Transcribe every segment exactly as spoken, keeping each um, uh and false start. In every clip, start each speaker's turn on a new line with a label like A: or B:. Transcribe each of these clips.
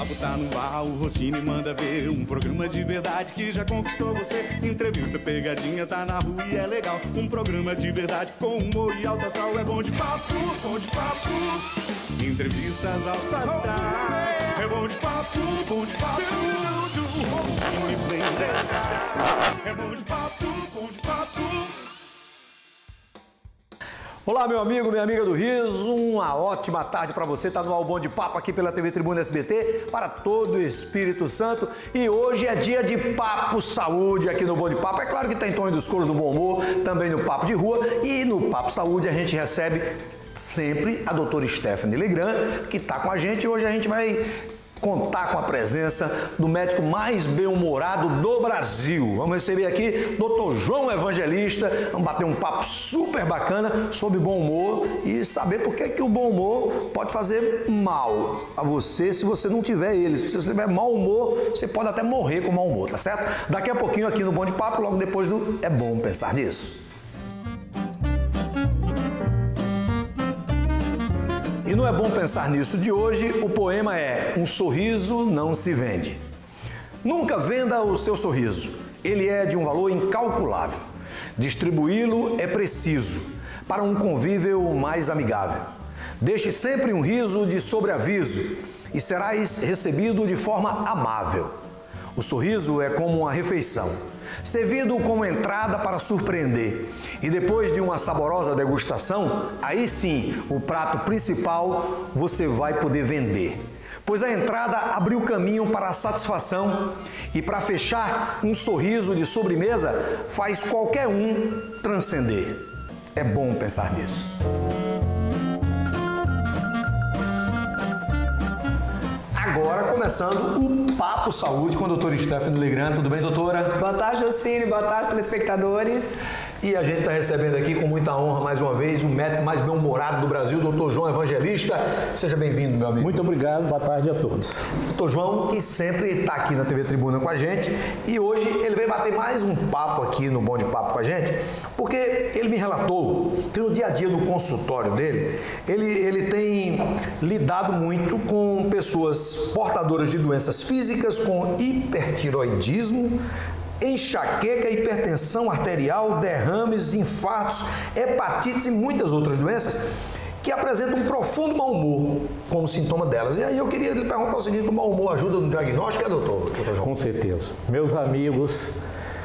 A: papo tá no ar, o Rossini manda ver. Um programa de verdade que já conquistou você. Entrevista pegadinha, tá na rua e é legal. Um programa de verdade com humor e alto astral. É bom de papo, bom de papo. Entrevistas alto astral. É bom de papo, bom de papo. Rossini vem cá. É bom de papo, bom de papo.
B: Olá, meu amigo, minha amiga do Riso, uma ótima tarde para você. Está no Bom de Papo aqui pela T V Tribuna S B T para todo o Espírito Santo. E hoje é dia de Papo Saúde aqui no Bom de Papo. É claro que tem Tonho dos Couros do Bom Humor, também no Papo de Rua. E no Papo Saúde a gente recebe sempre a doutora Stephanie Legrand, que está com a gente. E hoje a gente vai contar com a presença do médico mais bem-humorado do Brasil. Vamos receber aqui doutor João Evangelista, vamos bater um papo super bacana sobre bom humor e saber por que, que o bom humor pode fazer mal a você se você não tiver ele. Se você tiver mau humor, você pode até morrer com mau humor, tá certo? Daqui a pouquinho aqui no Bom de Papo, logo depois do É Bom Pensar Nisso. E não é bom pensar nisso de hoje, o poema é Um sorriso não se vende. Nunca venda o seu sorriso, ele é de um valor incalculável. Distribuí-lo é preciso, para um convívio mais amigável. Deixe sempre um riso de sobreaviso e serás recebido de forma amável. O sorriso é como uma refeição, servido como entrada para surpreender. E depois de uma saborosa degustação, aí sim, o prato principal você vai poder vender. Pois a entrada abriu caminho para a satisfação e para fechar, um sorriso de sobremesa faz qualquer um transcender. É bom pensar nisso. Agora, começando o Papo Saúde com a doutora Stephanie Legrand. Tudo bem, doutora?
C: Boa tarde, Rossini. Boa tarde, telespectadores.
B: E a gente está recebendo aqui com muita honra, mais uma vez, o médico mais bem-humorado do Brasil, doutor João Evangelista. Seja bem-vindo, meu amigo.
D: Muito obrigado. Boa tarde a todos.
B: doutor João, que sempre está aqui na T V Tribuna com a gente, e hoje ele veio bater mais um papo aqui no Bom de Papo com a gente, porque ele me relatou que no dia a dia do consultório dele, ele, ele tem lidado muito com pessoas portadoras de doenças físicas, com hipertiroidismo, enxaqueca, hipertensão arterial, derrames, infartos, hepatites e muitas outras doenças que apresentam um profundo mau humor como sintoma delas. E aí eu queria lhe perguntar o seguinte: o mau humor ajuda no diagnóstico, é, doutor? doutor João?
D: Com certeza. Meus amigos,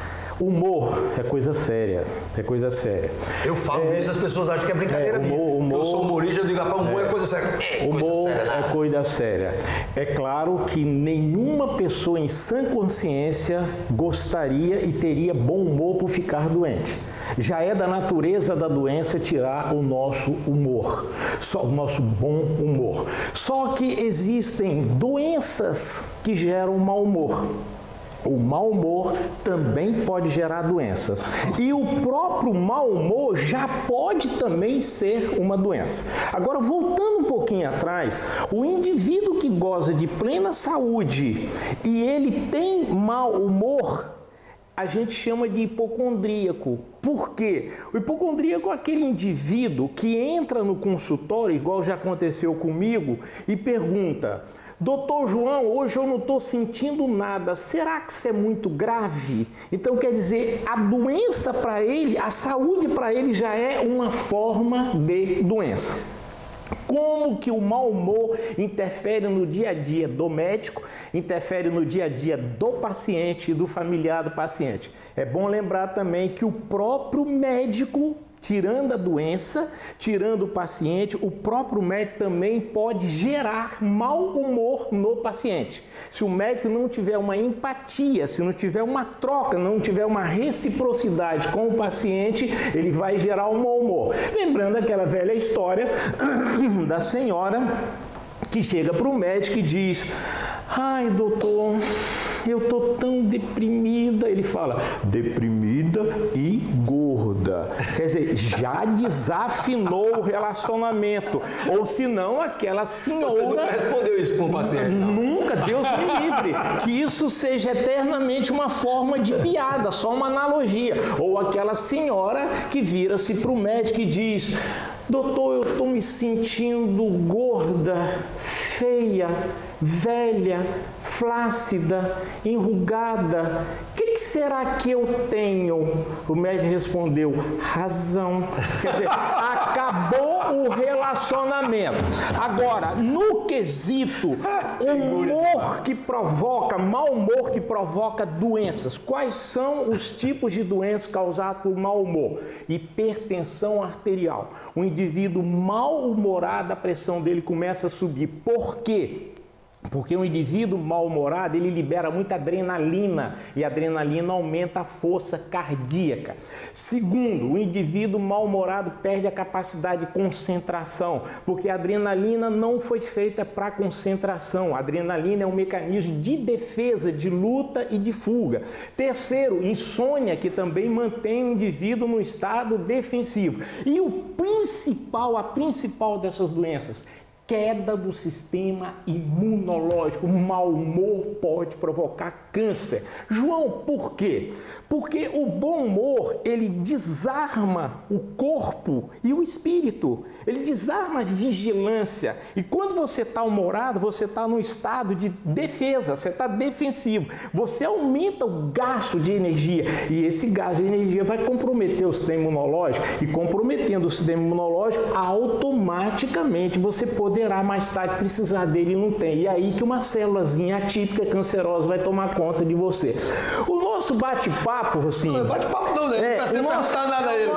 D: humor é coisa séria, é coisa séria.
B: Eu falo
D: é,
B: isso, as pessoas acham que é brincadeira
D: é, humor,
B: minha.
D: humor,
B: eu sou humorista, eu digo, rapaz, humor é, é coisa séria. É
D: humor
B: coisa séria,
D: é coisa séria. É claro que nenhuma pessoa em sã consciência gostaria e teria bom humor por ficar doente. Já é da natureza da doença tirar o nosso humor, só o nosso bom humor. Só que existem doenças que geram mau humor. O mau humor também pode gerar doenças. E o próprio mau humor já pode também ser uma doença. Agora, voltando um pouquinho atrás, o indivíduo que goza de plena saúde e ele tem mau humor, a gente chama de hipocondríaco. Por quê? O hipocondríaco é aquele indivíduo que entra no consultório, igual já aconteceu comigo, e pergunta: doutor João, hoje eu não estou sentindo nada, será que isso é muito grave? Então quer dizer, a doença para ele, a saúde para ele já é uma forma de doença. Como que o mau humor interfere no dia a dia do médico, interfere no dia a dia do paciente e do familiar do paciente? É bom lembrar também que o próprio médico, tirando a doença, tirando o paciente, o próprio médico também pode gerar mau humor no paciente. Se o médico não tiver uma empatia, se não tiver uma troca, não tiver uma reciprocidade com o paciente, ele vai gerar um mau humor. Lembrando aquela velha história da senhora que chega para o médico e diz: ai, doutor, eu tô tão deprimida. Ele fala: deprimida e gorda. Quer dizer, já desafinou o relacionamento. Ou se não, aquela senhora...
B: Você nunca respondeu isso para um paciente? Não.
D: Nunca, Deus me livre. Que isso seja eternamente uma forma de piada, só uma analogia. Ou aquela senhora que vira-se para o médico e diz: doutor, eu estou me sentindo gorda, feia, velha, flácida, enrugada. O que, que será que eu tenho? O médico respondeu, razão. Quer dizer, acabou o relacionamento. Agora, no quesito, humor que provoca, mau humor que provoca doenças. Quais são os tipos de doenças causadas por mau humor? Hipertensão arterial. O indivíduo mal-humorado, a pressão dele começa a subir. Por quê? Porque um indivíduo mal-humorado, ele libera muita adrenalina e a adrenalina aumenta a força cardíaca. Segundo, o indivíduo mal-humorado perde a capacidade de concentração, porque a adrenalina não foi feita para concentração. A adrenalina é um mecanismo de defesa, de luta e de fuga. Terceiro, insônia, que também mantém o indivíduo no estado defensivo. E o principal, a principal dessas doenças, queda do sistema imunológico. O mau humor pode provocar câncer. João, por quê? Porque o bom humor, ele desarma o corpo e o espírito. Ele desarma a vigilância. E quando você está humorado, você está num estado de defesa, você está defensivo. Você aumenta o gasto de energia. E esse gasto de energia vai comprometer o sistema imunológico. E comprometendo o sistema imunológico, automaticamente você poderá mais tarde precisar dele e não tem. E aí que uma célulazinha atípica cancerosa vai tomar conta de você. O nosso bate-papo, Rocinho...
B: Não, bate-papo não, né?
D: É,
B: Você não está nada ele.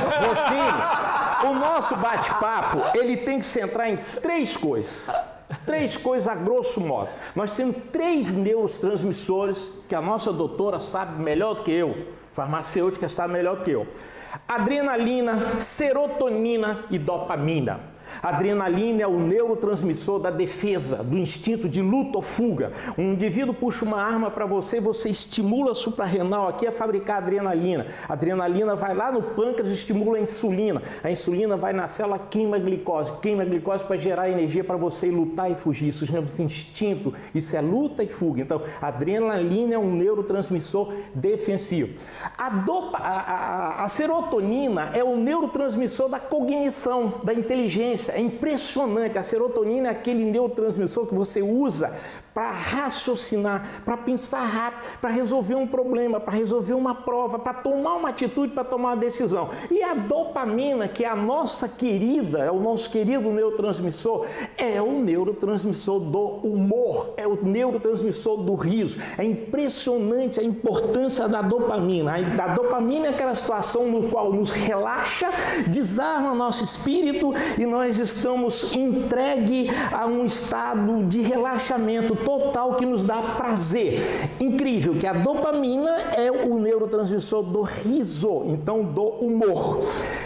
D: Rocinho, o nosso bate-papo, ele tem que centrar em três coisas. Três coisas a grosso modo. Nós temos três neurotransmissores que a nossa doutora sabe melhor do que eu. Farmacêutica sabe melhor do que eu. Adrenalina, serotonina e dopamina. A adrenalina é o neurotransmissor da defesa, do instinto de luta ou fuga. Um indivíduo puxa uma arma para você, você estimula a suprarrenal aqui a fabricar adrenalina. A adrenalina vai lá no pâncreas e estimula a insulina. A insulina vai na célula, queima a glicose. Queima a glicose para gerar energia para você lutar e fugir. Isso chama-se instinto. Isso é luta e fuga. Então, a adrenalina é um neurotransmissor defensivo. A, dopa, a, a, a serotonina é o neurotransmissor da cognição, da inteligência. É impressionante, a serotonina é aquele neurotransmissor que você usa para raciocinar, para pensar rápido, para resolver um problema, para resolver uma prova, para tomar uma atitude, para tomar uma decisão. E a dopamina, que é a nossa querida, é o nosso querido neurotransmissor, é o neurotransmissor do humor, é o neurotransmissor do riso. É impressionante a importância da dopamina. A dopamina é aquela situação no qual nos relaxa, desarma nosso espírito e nós estamos entregue a um estado de relaxamento total que nos dá prazer. Incrível que a dopamina é o neurotransmissor do riso, então do humor.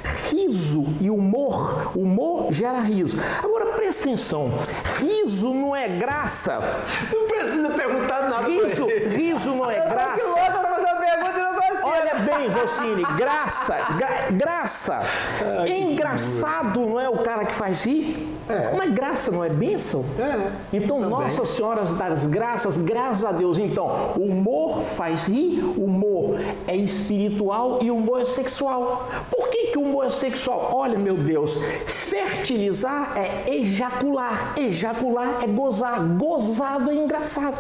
D: Riso e humor, humor gera riso. Agora presta atenção, riso não é graça.
B: Não precisa perguntar nada.
D: Riso, riso não é graça.
C: Eu tô louca pra fazer uma pergunta e não consigo.
D: Olha bem, Rossini, graça, gra, graça.
B: Ai,
D: engraçado não é o cara que faz rir? É. Mas graça não é bênção?
B: É.
D: Então, também. Nossa Senhora das Graças, graças a Deus. Então, humor faz rir, humor é espiritual e humor é sexual. Por que que o humor é sexual? Olha, meu Deus, fertilizar é ejacular, ejacular é gozar, gozado é engraçado.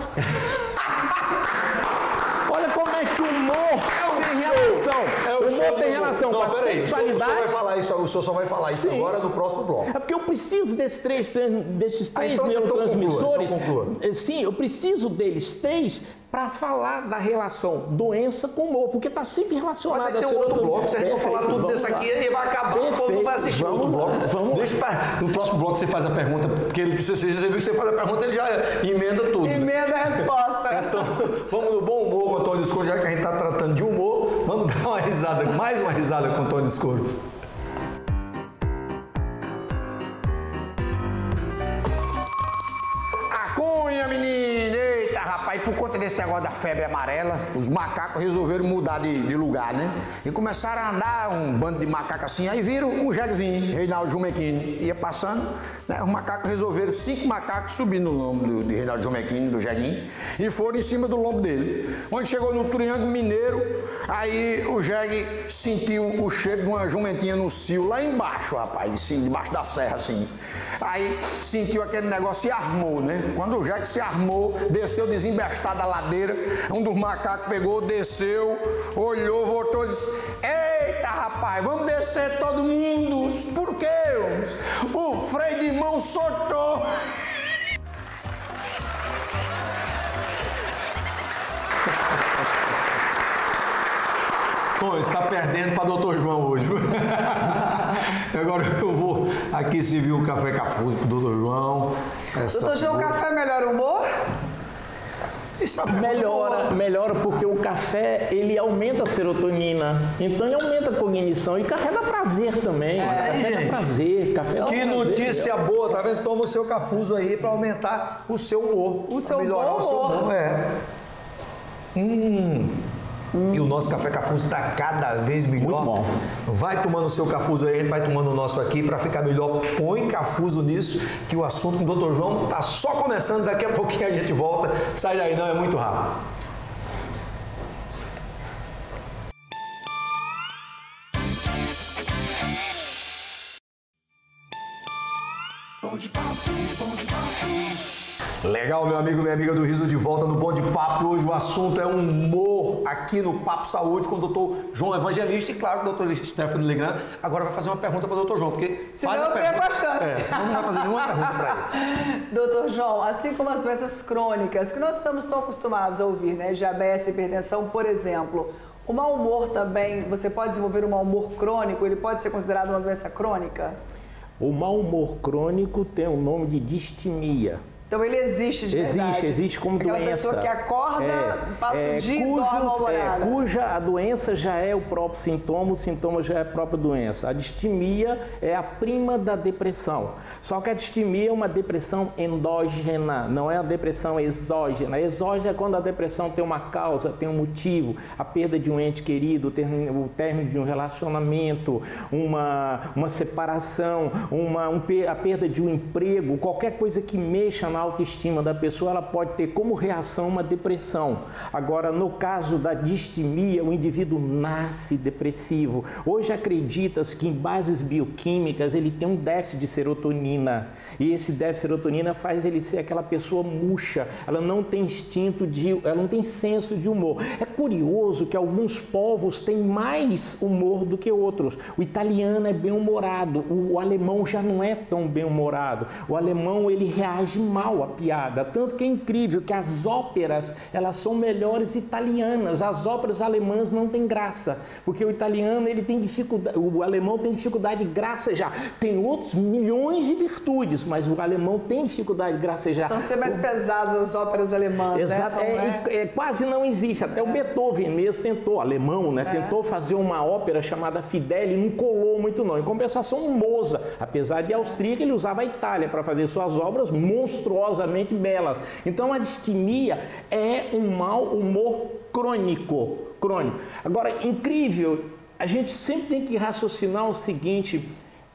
D: Olha como é que o humor tem relação.
B: É o
D: o humor tem
B: do...
D: relação
B: não,
D: com a
B: peraí,
D: sexualidade.
B: O senhor vai falar isso, o senhor só vai falar isso
D: Sim.
B: agora no próximo bloco.
D: É porque eu preciso desses três, desses três
B: ah, então,
D: neurotransmissores.
B: Então conclua, então conclua.
D: Sim, eu preciso deles três para falar da relação doença com humor, porque está sempre relacionado.
B: Mas aí tem um outro bloco, se a gente for falar tudo desse aqui, aí vai acabar, o povo não vai assistir
D: vamos
B: outro bloco.
D: Vamos
B: Deixa pra, no próximo bloco você faz a pergunta, porque ele, você, você viu que você faz a pergunta, ele já emenda tudo.
C: Emenda a resposta.
B: Então, vamos no bom humor com o Antônio Escuro, já que a gente está tratando de humor, vamos dar uma risada, mais uma risada com o Antônio Escuro. A cunha, menina! Eita,
E: rapaz, por conta desse negócio da febre amarela, os macacos resolveram mudar de, de lugar, né? E começaram a andar um bando de macacos assim, aí viram o Jeguezinho, Reinaldo Jumequini, ia passando, né? Os macacos resolveram, cinco macacos subir no lombo do, de Reinaldo Jumequini, do Jeguinho, e foram em cima do lombo dele. Onde chegou no Triângulo Mineiro, aí o Jegue sentiu o cheiro de uma jumentinha no cio, lá embaixo, rapaz, assim, debaixo da serra, assim. Aí sentiu aquele negócio e armou, né? Quando o Jegue se armou, desceu desembestado da ladeira, um dos macacos pegou, desceu, olhou, voltou e disse: eita, rapaz, vamos descer todo mundo. Por quê? O freio de mão soltou.
B: Bom, está perdendo para doutor João hoje. Agora eu vou aqui servir o café Cafuso para o doutor João.
C: Doutor João, o café melhora o humor?
D: Melhora, melhora porque o café, ele aumenta a serotonina, então ele aumenta a cognição e café dá prazer também.
B: É,
D: café
B: gente,
D: dá prazer, café dá
B: que
D: prazer.
B: notícia boa, tá vendo? Toma o seu Cafuso aí para aumentar o seu humor.
C: O seu
B: melhorar
C: bom
B: o seu humor. É. Hum. Hum. E o nosso café Cafuso está cada vez melhor.
D: Muito bom.
B: Vai tomando o seu Cafuso aí, vai tomando o nosso aqui para ficar melhor. Põe Cafuso nisso, que o assunto com o doutor João está só começando. Daqui a pouquinho a gente volta. Sai daí, não, é muito rápido.
A: Bom de papo, bom de papo.
B: Legal, meu amigo, minha amiga do Riso, de volta no Bom de Papo. Hoje o assunto é humor aqui no Papo Saúde com o doutor João Evangelista e, claro, o doutor Stefano Legrand. Agora vai fazer uma pergunta para o doutor João, porque
C: senão
B: faz a
C: eu
B: pergunta.
C: bastante.
B: É, senão não vai fazer nenhuma pergunta para ele.
C: Doutor João, assim como as doenças crônicas que nós estamos tão acostumados a ouvir, né? Diabetes, hipertensão, por exemplo. O mau humor também, você pode desenvolver um mau humor crônico? Ele pode ser considerado uma doença crônica?
D: O mau humor crônico tem o nome de distimia.
C: Então ele existe de verdade.
D: Existe, existe como
C: Aquela
D: doença.
C: pessoa que acorda,
D: é,
C: passa
D: é,
C: o dia
D: cujo,
C: e dorme mal-humorada.
D: é, cuja a doença já é o próprio sintoma, o sintoma já é a própria doença. A distimia é a prima da depressão. Só que a distimia é uma depressão endógena, não é uma depressão exógena. A exógena é quando a depressão tem uma causa, tem um motivo, a perda de um ente querido, o término de um relacionamento, uma, uma separação, uma, um, a perda de um emprego, qualquer coisa que mexa na autoestima da pessoa, ela pode ter como reação uma depressão. Agora, no caso da distimia, o indivíduo nasce depressivo. Hoje acredita-se que em bases bioquímicas ele tem um déficit de serotonina. E esse déficit de serotonina faz ele ser aquela pessoa murcha. Ela não tem instinto de, ela não tem senso de humor. É curioso que alguns povos têm mais humor do que outros. O italiano é bem-humorado, o alemão já não é tão bem-humorado. O alemão, ele reage mal a piada, tanto que é incrível que as óperas, elas são melhores italianas, as óperas alemãs não têm graça, porque o italiano, ele tem dificuldade, o alemão tem dificuldade de gracejar, tem outros milhões de virtudes, mas o alemão tem dificuldade de gracejar.
C: São ser mais o... pesadas as óperas alemãs,
D: exato,
C: né? São,
D: é,
C: né?
D: é, é, quase não existe, até é. o Beethoven mesmo tentou, alemão, né? É. Tentou fazer uma ópera chamada Fidelio e não colou muito não. Em compensação, o Mozart, apesar de austríaco, ele usava a Itália para fazer suas obras monstruosamente belas. Então a distimia é um mau humor crônico, crônico. Agora, incrível, a gente sempre tem que raciocinar o seguinte: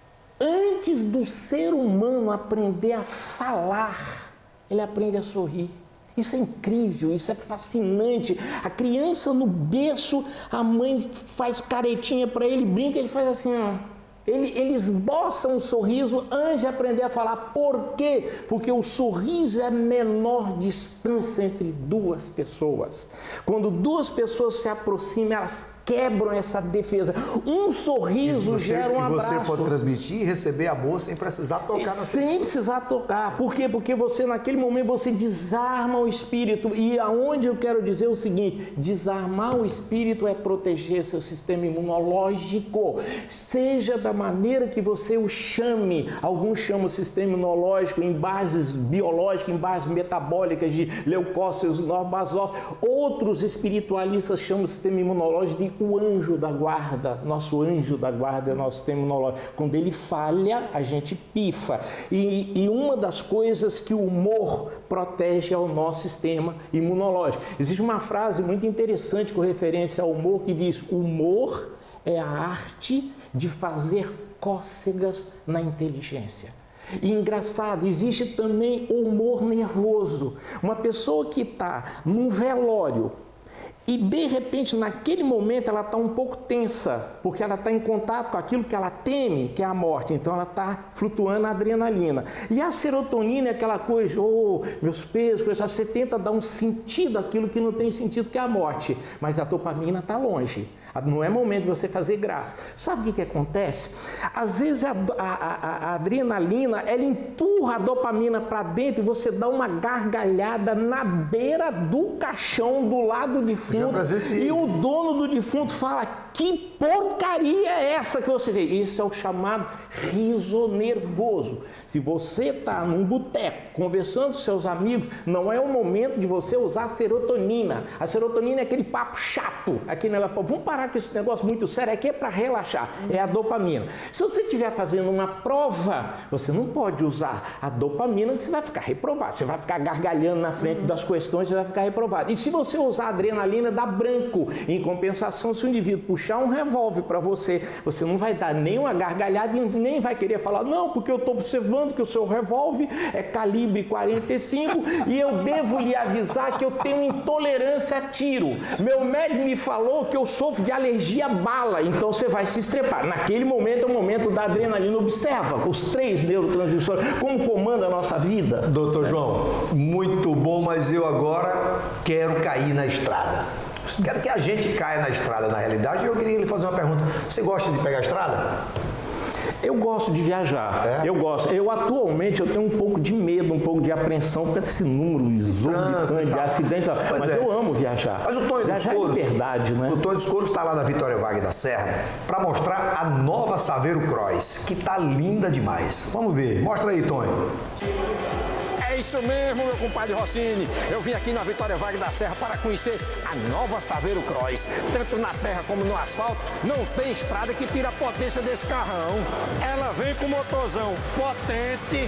D: antes do ser humano aprender a falar, ele aprende a sorrir. Isso é incrível, isso é fascinante. A criança no berço, a mãe faz caretinha para ele, brinca, ele faz assim, ó. Ele, ele esboça um sorriso antes de aprender a falar. Por quê? Porque o sorriso é a menor distância entre duas pessoas. Quando duas pessoas se aproximam, elas quebram essa defesa. Um sorriso
B: você,
D: gera um abraço.
B: E você pode transmitir e receber amor sem precisar tocar nas
D: Sem
B: pessoas.
D: precisar tocar. Por quê? Porque você, naquele momento, você desarma o espírito. E aonde eu quero dizer o seguinte: desarmar o espírito é proteger seu sistema imunológico. Seja da maneira que você o chame. Alguns chamam o sistema imunológico em bases biológicas, em bases metabólicas de leucócitos, normobasófilos. Outros espiritualistas chamam o sistema imunológico de vem o anjo da guarda, nosso anjo da guarda é nosso sistema imunológico. Quando ele falha, a gente pifa. E, e uma das coisas que o humor protege ao nosso sistema imunológico. Existe uma frase muito interessante com referência ao humor que diz: humor é a arte de fazer cócegas na inteligência. E engraçado, existe também o humor nervoso. Uma pessoa que está num velório e de repente naquele momento ela está um pouco tensa, porque ela está em contato com aquilo que ela teme, que é a morte. Então ela está flutuando a adrenalina. E a serotonina é aquela coisa, oh, meus pesos, coisa, você tenta dar um sentido àquilo que não tem sentido, que é a morte. Mas a dopamina está longe. Não é momento de você fazer graça. Sabe o que, que acontece? Às vezes a, a, a, a adrenalina, ela empurra a dopamina para dentro e você dá uma gargalhada na beira do caixão, do lado do defunto. E o dono do defunto fala: que porcaria é essa que você vê? Isso é o chamado riso nervoso. Se você está num boteco conversando com seus amigos, não é o momento de você usar a serotonina. A serotonina é aquele papo chato, aquele negócio, vamos parar com esse negócio muito sério, aqui é para relaxar, é a dopamina. Se você estiver fazendo uma prova, você não pode usar a dopamina, que você vai ficar reprovado, você vai ficar gargalhando na frente das questões, você vai ficar reprovado. E se você usar a adrenalina, dá branco. Em compensação, se o indivíduo puxar um revólver para você, você não vai dar nem uma gargalhada e nem vai querer falar: não, porque eu estou observando que o seu revólver é calibre quarenta e cinco e eu devo lhe avisar que eu tenho intolerância a tiro. Meu médico me falou que eu sofro de alergia a bala, então você vai se estrepar. Naquele momento é o momento da adrenalina. Observa os três neurotransmissores, como comanda a nossa vida.
B: Doutor João, muito bom, mas eu agora quero cair na estrada. Quero que a gente caia na estrada, na realidade. Eu queria lhe fazer uma pergunta. Você gosta de pegar a estrada?
D: Eu gosto de viajar, é? eu gosto. Eu atualmente eu tenho um pouco de medo, um pouco de apreensão, porque desse número exorbitante de acidentes, mas é. eu amo viajar.
B: Mas o Tonho dos Couros,
D: é verdade, né?
B: O Tonho dos Couros está lá na Vitória Wagner da Serra para mostrar a nova Saveiro Cross, que tá linda demais. Vamos ver, mostra aí, Tonho.
E: É isso mesmo, meu compadre Rossini. Eu vim aqui na Vitória Wagner da Serra para conhecer a nova Saveiro Cross. Tanto na terra como no asfalto, não tem estrada que tira a potência desse carrão. Ela vem com motorzão potente,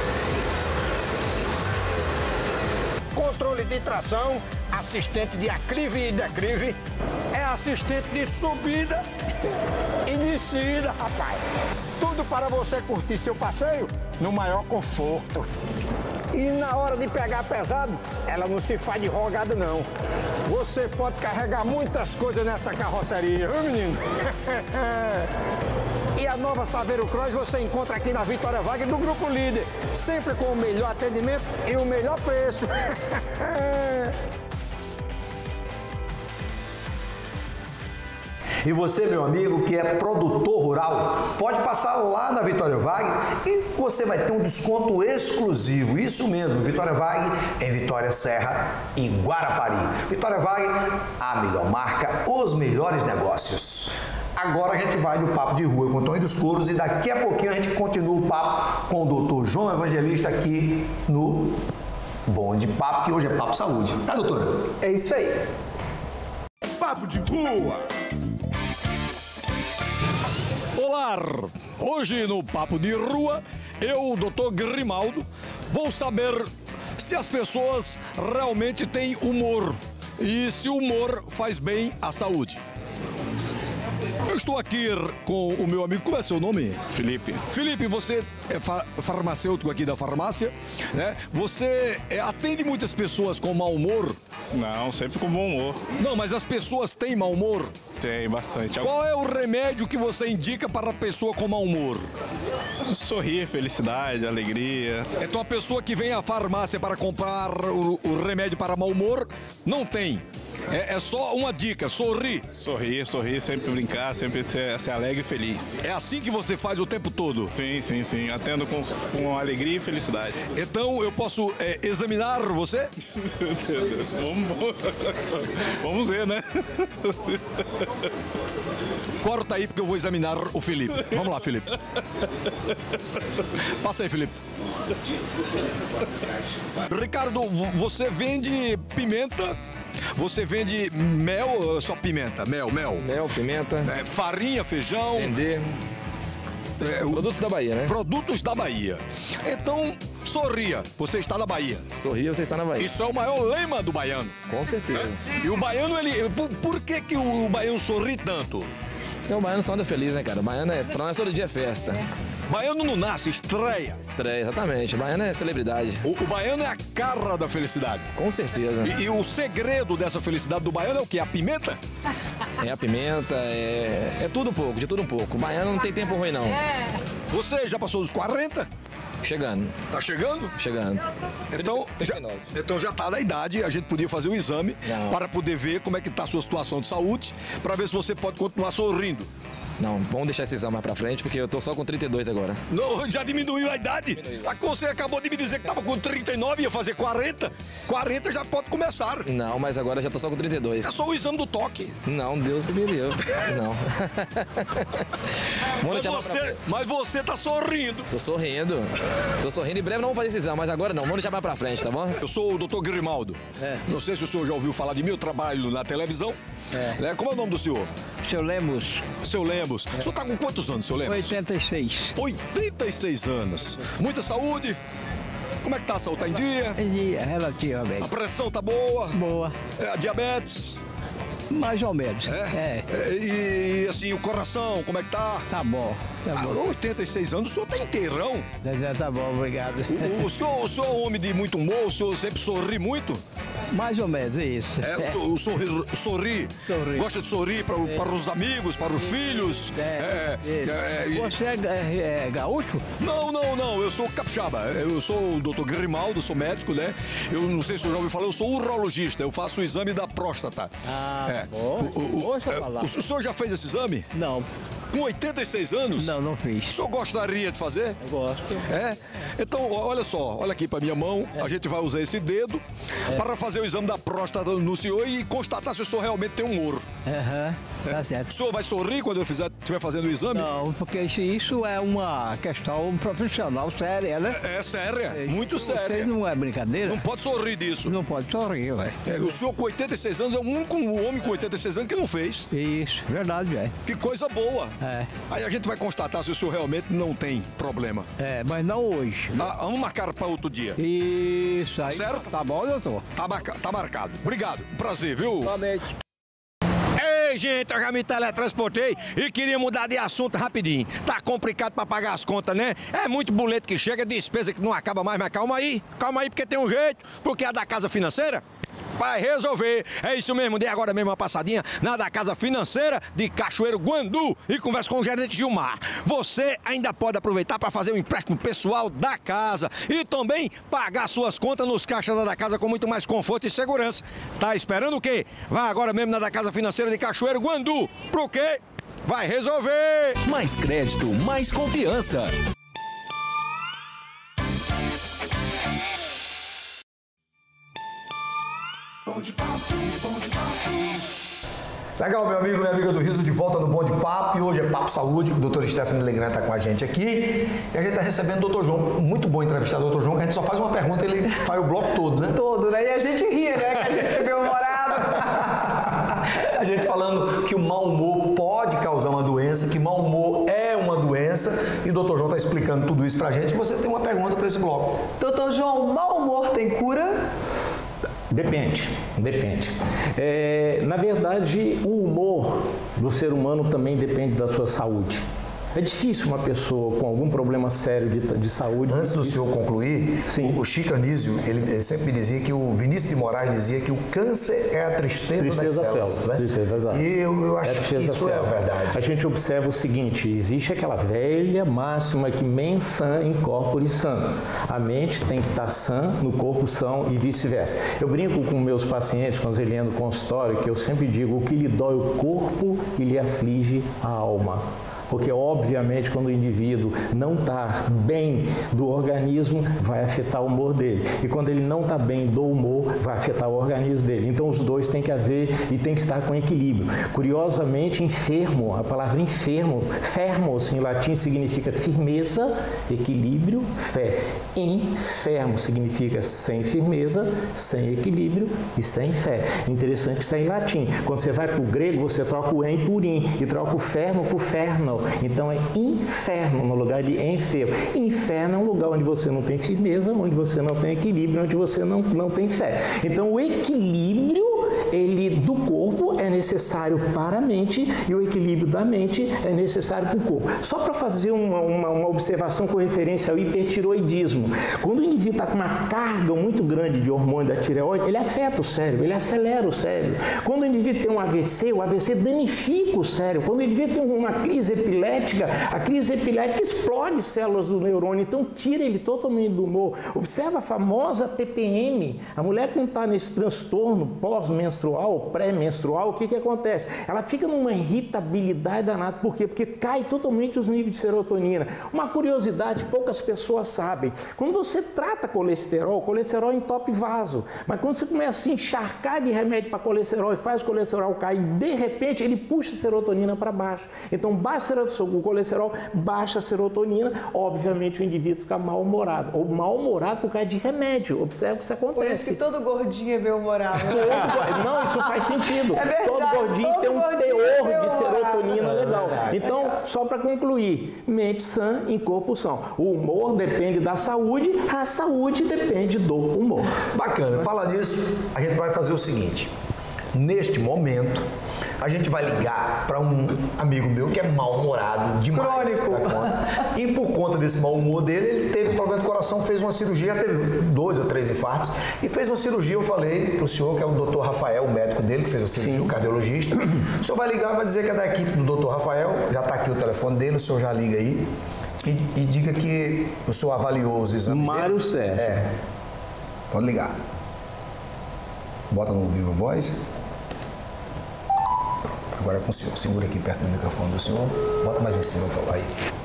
E: controle de tração, assistente de aclive e declive, é assistente de subida e descida, rapaz. Tudo para você curtir seu passeio no maior conforto. E na hora de pegar pesado, ela não se faz de rogada, não. Você pode carregar muitas coisas nessa carroceria, viu, menino? E a nova Saveiro Cross você encontra aqui na Vitória Wagner do Grupo Líder, sempre com o melhor atendimento e o melhor preço.
B: E você, meu amigo, que é produtor rural, pode passar lá na Vitória Wagner e você vai ter um desconto exclusivo. Isso mesmo, Vitória Wagner em Vitória Serra e Guarapari. Vitória Wagner, a melhor marca, os melhores negócios. Agora a gente vai no Papo de Rua com o Tonho dos Couros e daqui a pouquinho a gente continua o papo com o doutor João Evangelista aqui no Bom de Papo, que hoje é Papo Saúde. Tá, doutora?
C: É isso aí.
A: Papo de Rua.
F: Olá! Hoje no Papo de Rua, eu, doutor Grimaldo, vou saber se as pessoas realmente têm humor e se o humor faz bem à saúde. Eu estou aqui com o meu amigo, como é seu nome?
G: Felipe.
F: Felipe, você é fa farmacêutico aqui da farmácia, né? Você é, atende muitas pessoas com mau humor?
G: Não, sempre com bom humor.
F: Não, mas as pessoas têm mau humor?
G: Tem bastante.
F: Qual é o remédio que você indica para a pessoa com mau humor?
G: Sorrir, felicidade, alegria.
F: Então a pessoa que vem à farmácia para comprar o, o remédio para mau humor, não tem. É, é só uma dica, sorrir.
G: Sorrir, sorrir, sempre brincar, sempre ser, ser alegre e feliz.
F: É assim que você faz o tempo todo?
G: Sim, sim, sim. Atendo com, com alegria e felicidade.
F: Então eu posso é, examinar você?
G: vamos, vamos ver, né?
F: Corta aí porque eu vou examinar o Felipe. Vamos lá, Felipe. Passa aí, Felipe. Ricardo, você vende pimenta Você vende mel ou só pimenta? Mel, mel.
H: Mel, pimenta.
F: É, farinha, feijão.
H: Vender.
F: É, o...
H: Produtos da Bahia, né?
F: Produtos da Bahia. Então, sorria, você está na Bahia.
H: Sorria, você está na Bahia.
F: Isso é o maior lema do baiano.
H: Com certeza.
F: É? E o baiano, ele. Por, por que, que o, o baiano sorri tanto?
H: Porque o baiano só anda feliz, né, cara? O baiano é. Pra nós todo dia é festa.
F: Baiano não nasce, estreia.
H: Estreia, exatamente. O baiano é celebridade.
F: O, o baiano é a cara da felicidade.
H: Com certeza.
F: E, e o segredo dessa felicidade do baiano é o quê? A pimenta?
H: É a pimenta, é, é tudo um pouco, de tudo um pouco. O baiano não tem tempo ruim, não.
F: Você já passou dos quarenta?
H: Chegando.
F: Tá chegando?
H: Chegando.
F: Então já, então já tá na idade, a gente podia fazer um exame
H: não.
F: para poder ver como é que tá a sua situação de saúde, para ver se você pode continuar sorrindo.
H: Não, vamos deixar esse exame mais pra frente, porque eu tô só com trinta e dois agora.
F: Não, já diminuiu a idade? Diminuiu. Você acabou de me dizer que tava com trinta e nove e ia fazer quarenta. quarenta já pode começar.
H: Não, mas agora já tô só com trinta e dois.
F: É só o exame do toque.
H: Não, Deus que me deu. Não.
F: mas, você, mas você tá sorrindo.
H: Tô sorrindo. Tô sorrindo. Em breve não vamos fazer esse exame, mas agora não. Vamos deixar mais pra frente, tá bom?
F: Eu sou o doutor Grimaldo. É, não sei se o senhor já ouviu falar de mim, eu trabalho na televisão. É. Né? Como é o nome do senhor?
I: Seu Lemos.
F: Seu Lemos. É. O senhor tá com quantos anos, seu Lemos?
I: oitenta e seis.
F: oitenta e seis anos. Muita saúde? Como é que tá a saúde? Tá em dia?
I: Em dia, relativamente.
F: A pressão tá boa?
I: Boa.
F: É, a diabetes?
I: Mais ou menos.
F: É? é. E, assim, o coração, como é que tá?
I: Tá bom. Tá
F: ah,
I: bom.
F: oitenta e seis anos, o senhor tá inteirão?
I: Tá bom, obrigado.
F: O, o, senhor, o senhor é um homem de muito humor, o senhor sempre sorri muito?
I: Mais ou menos, isso.
F: É, o senhor, o senhor sorri,
I: sorri.
F: Gosta de sorrir para, é. para os amigos, para os filhos?
I: É, é, é, Você é, é, é gaúcho?
F: Não, não, não, eu sou capixaba. Eu sou o doutor Grimaldo, sou médico, né? Eu não sei se o senhor já ouviu falar, eu sou urologista, eu faço o exame da próstata.
I: Ah,
F: é.
I: bom.
F: O, o,
I: Poxa, falar.
F: O, o senhor já fez esse exame?
I: Não.
F: Com oitenta e seis anos?
I: Não, não fiz.
F: O senhor gostaria de fazer?
I: Eu gosto.
F: É? Então, olha só, olha aqui para minha mão, é. A gente vai usar esse dedo é. para fazer o exame da próstata no senhor e constatar se o senhor realmente tem um ouro.
I: Aham, uhum, tá
F: é.
I: certo.
F: O senhor vai sorrir quando eu estiver fazendo o exame?
I: Não, porque isso, isso é uma questão profissional séria, né?
F: É, é séria, é, muito séria.
I: Não é brincadeira?
F: Não pode sorrir disso.
I: Não pode sorrir, ué.
F: É, o senhor com oitenta e seis anos é o único homem com oitenta e seis anos que não fez.
I: Isso, verdade, é.
F: Que coisa boa.
I: É.
F: Aí a gente vai constatar se o senhor realmente não tem problema.
I: É, mas não hoje.
F: Ah, vamos marcar para outro dia.
I: Isso, aí.
F: Certo?
I: Tá bom, doutor?
F: Tá, marca, tá marcado. Obrigado. Um prazer, viu?
I: Somente.
F: Ei, gente, eu já me teletransportei e queria mudar de assunto rapidinho. Tá complicado pra pagar as contas, né? É muito boleto que chega, despesa que não acaba mais, mas calma aí. Calma aí, porque tem um jeito. Porque é da Casa Financeira vai resolver. É isso mesmo, dei agora mesmo uma passadinha na da Casa Financeira de Cachoeiro Guandu e converso com o gerente Gilmar. Você ainda pode aproveitar para fazer um empréstimo pessoal da casa e também pagar suas contas nos caixas da casa com muito mais conforto e segurança. Tá esperando o quê? Vai agora mesmo na da Casa Financeira de Cachoeiro Guandu. Pro quê? Vai resolver!
J: Mais crédito, mais confiança.
A: Bom de papo, bom de papo.
B: Legal, meu amigo, minha amiga do Riso, de volta no Bom de Papo. E hoje é Papo Saúde, o doutor Stephanie Legrand está com a gente aqui. E a gente está recebendo o doutor João. Muito bom entrevistar o doutor João, que a gente só faz uma pergunta e ele faz o bloco todo, né?
C: Todo, né? E a gente ri, né? Que a gente é bem-humorado.
B: A gente falando que o mau humor pode causar uma doença, que mau humor é uma doença. E o doutor João está explicando tudo isso pra gente. E você tem uma pergunta para esse bloco.
C: Doutor João, o mau humor tem cura?
D: Depende, depende. É, na verdade, o humor do ser humano também depende da sua saúde. É difícil uma pessoa com algum problema sério de, de saúde...
B: Antes do senhor concluir,
D: Sim.
B: o Chico Anísio, ele, ele sempre me dizia que o Vinícius de Moraes dizia que o câncer é a tristeza,
D: tristeza
B: das células.
D: células, né? Isso é verdade.
B: E eu, eu acho é que isso é verdade.
D: A gente observa o seguinte, existe aquela velha máxima que mens sã in corpore sano. A mente tem que estar sã no corpo são e vice-versa. Eu brinco com meus pacientes, quando eles no consultório, que eu sempre digo, o que lhe dói o corpo e lhe aflige a alma. Porque, obviamente, quando o indivíduo não está bem do organismo, vai afetar o humor dele. E quando ele não está bem do humor, vai afetar o organismo dele. Então, os dois têm que haver e tem que estar com equilíbrio. Curiosamente, enfermo, a palavra enfermo, fermos em latim significa firmeza, equilíbrio, fé. Enfermo significa sem firmeza, sem equilíbrio e sem fé. Interessante que isso é em latim. Quando você vai para o grego, você troca o em por in e troca o fermo por ferno. Então é inferno no lugar de enfermo. Inferno é um lugar onde você não tem firmeza, onde você não tem equilíbrio, onde você não, não tem fé. Então o equilíbrio ele, do corpo é necessário para a mente e o equilíbrio da mente é necessário para o corpo. Só para fazer uma, uma, uma observação com referência ao hipertiroidismo. Quando o indivíduo está com uma carga muito grande de hormônio da tireoide, ele afeta o cérebro, ele acelera o cérebro. Quando o indivíduo tem um A V C, o A V C danifica o cérebro. Quando o indivíduo tem uma crise epilética, a crise epilética explode células do neurônio, então tira ele totalmente do humor. Observa a famosa T P M. A mulher que não está nesse transtorno pós-menstrual, pré-menstrual, o que que acontece? Ela fica numa irritabilidade danada. Por quê? Porque cai totalmente os níveis de serotonina. Uma curiosidade, poucas pessoas sabem. Quando você trata colesterol, colesterol entope vaso. Mas quando você começa a se encharcar de remédio para colesterol e faz o colesterol cair, de repente ele puxa a serotonina para baixo. Então baixa o colesterol, baixa a serotonina, obviamente o indivíduo fica mal-humorado. Ou mal-humorado por causa de remédio. Observe o que isso acontece.
C: Por isso que todo gordinho é bem-humorado.
D: Não, isso faz sentido.
C: É verdade,
D: todo gordinho
C: todo
D: tem um
C: gordinho
D: teor
C: é
D: de serotonina
C: é
D: legal. Então, só para concluir, mente sã em corpo são. O humor depende da saúde, a saúde depende do humor.
B: Bacana. Fala nisso, a gente vai fazer o seguinte. Neste momento, a gente vai ligar para um amigo meu que é mal-humorado demais.
C: Crônico.
B: E por conta desse mau humor dele, ele teve problema do coração, fez uma cirurgia, já teve dois ou três infartos, e fez uma cirurgia. Eu falei para o senhor, que é o doutor Rafael, o médico dele, que fez a cirurgia, Sim. o cardiologista. O senhor vai ligar, vai dizer que é da equipe do doutor Rafael, já está aqui o telefone dele, o senhor já liga aí, e, e diga que o senhor avaliou os exames
D: Mário
B: dele.
D: Sérgio.
B: É. Pode ligar. Bota no Viva Voz. Agora é com o senhor. Segura aqui perto do microfone do senhor. Bota mais em cima, por favor. Aí.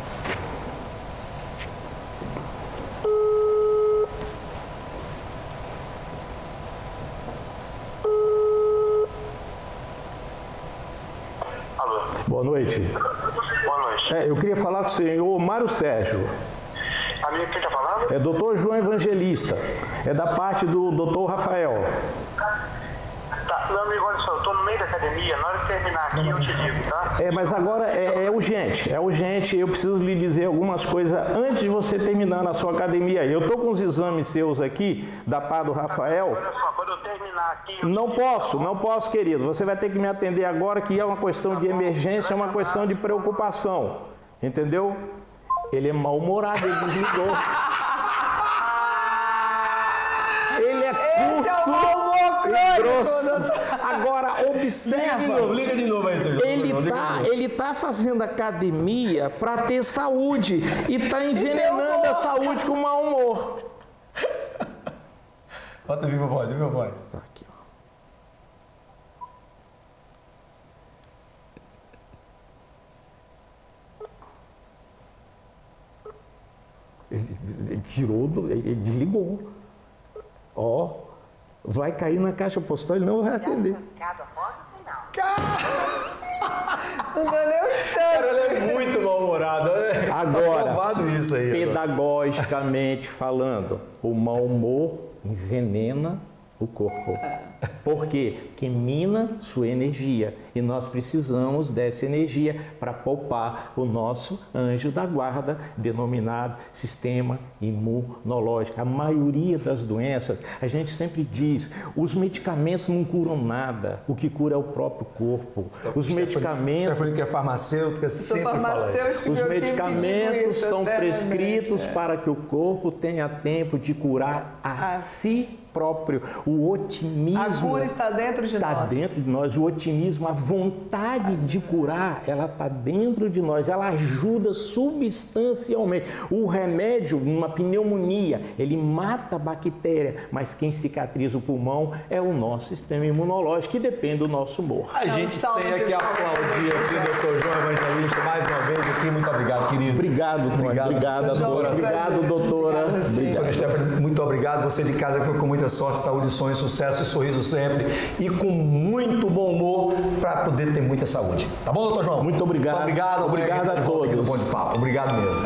K: Alô.
D: Boa noite.
K: Boa noite.
D: É, eu queria falar com o senhor Mário Sérgio.
K: A minha quem está falando?
D: É doutor João Evangelista. É da parte do doutor Rafael.
K: Tá, meu amigo, olha só, eu estou no meio da academia, na hora de terminar aqui eu te ligo, tá?
D: É, mas agora é, é urgente, é urgente, eu preciso lhe dizer algumas coisas antes de você terminar na sua academia. Eu estou com os exames seus aqui, da parte do Rafael.
K: Olha só, quando eu terminar aqui... Eu
D: não posso, não posso, querido. Você vai ter que me atender agora, que é uma questão de emergência, é uma questão de preocupação. Entendeu? Ele é mal-humorado, ele desligou. Ele é curto e grosso. Agora, observa.
B: Liga de novo, liga de novo aí, senhor.
D: Ele tá, ele tá fazendo academia para ter saúde e tá envenenando a saúde com mau humor.
B: Bota Viva Voz, Viva Voz.
D: Tá aqui, ó. Ele, ele tirou, do, ele desligou. Ó, vai cair na caixa postal, ele não vai atender.
C: Não deu nem um chance.
B: Cara, ele é muito mal-humorado. Né?
D: Agora,
B: tá isso aí,
D: pedagogicamente agora. falando, o mau humor envenena o corpo. Por quê? Porque mina sua energia. E nós precisamos dessa energia para poupar o nosso anjo da guarda, denominado sistema imunológico. A maioria das doenças, a gente sempre diz, os medicamentos não curam nada. O que cura é o próprio corpo. Os medicamentos...
B: Stephanie, que é farmacêutica, sempre fala isso.
D: Os medicamentos são prescritos para que o corpo tenha tempo de curar a si próprio. O otimismo...
C: A cura está dentro de
D: está
C: nós.
D: dentro de nós. O otimismo, a vontade de curar, ela está dentro de nós, ela ajuda substancialmente. O remédio, uma pneumonia, ele mata a bactéria, mas quem cicatriza o pulmão é o nosso sistema imunológico, que depende do nosso humor.
B: A gente tem aqui a aplaudir aqui o doutor João Evangelista mais uma vez aqui. Muito obrigado, querido.
D: Obrigado, Tony.
B: Obrigado,
D: obrigado, doutora. Obrigado, doutora.
B: Obrigado. Stephanie, muito obrigado. Você de casa foi com muita sorte, saúde, sonho, sucesso e sorriso sempre. E com muito bom humor para poder ter muita saúde. Tá bom, doutor João?
D: Muito obrigado.
B: Muito obrigado.
D: Obrigado a todos.
B: Do Bom de Papo. Obrigado mesmo.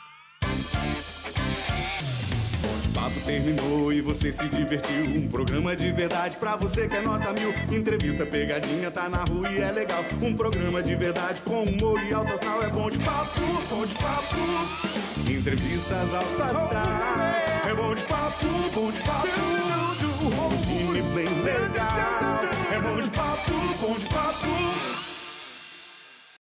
A: Papo terminou e você se divertiu. Um programa de verdade pra você que é nota mil. Entrevista pegadinha, tá na rua e é legal. Um programa de verdade com humor e alto astral. É bom de papo, bom de papo. Entrevistas alto astral. É bom de papo, bom de papo. Um time bem legal. É bom de papo, bom de papo.